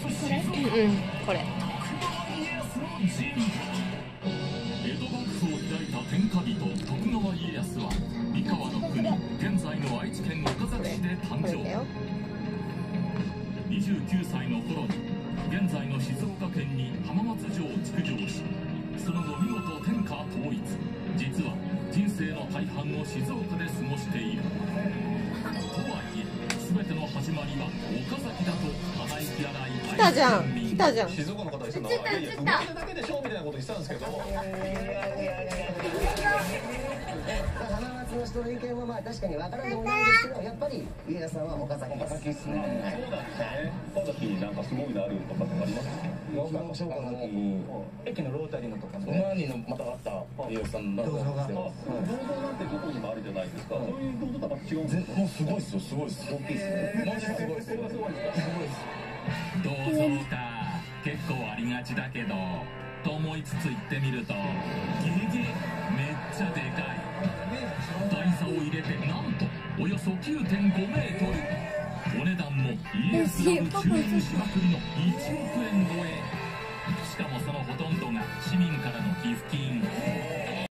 これ？これ。 江戸幕府を開いた天下人徳川家康は三河の国、現在の愛知県岡崎市で誕生。29歳の頃に現在の静岡県に浜松城を築城し、その後見事天下統一。実は人生の大半を静岡で過ごしている。とはいえ全ての始まりは岡崎だと鼻息荒い。 来たじゃん、来たじゃん。 静岡の方にしたのは、いやいや、生まれるだけでしょみたいなこと言ってたんですけど。 浜松の人の意見はまあ確かに分からんでもないですけど、やっぱり家康さんは岡崎です。 そうですね。岡崎になんかすごいのあるとかってあります？ 小学校の時に駅のロータリーのとか馬にまたがった家康さんの銅像が。 銅像なんてどこにもあるじゃないですか。そういう銅像とは違うんですか？ もうすごいっすよ、すごいっす。大きいっすね。マジすごいっすよ。すごいっす。 銅像か、結構ありがちだけどと思いつつ行ってみると、ゲゲめっちゃでかい。台座を入れてなんとおよそ 9.5 メートル。お値段も家康ラブ注入しまくりの1億円超え。しかもそのほとんどが市民からの寄付金。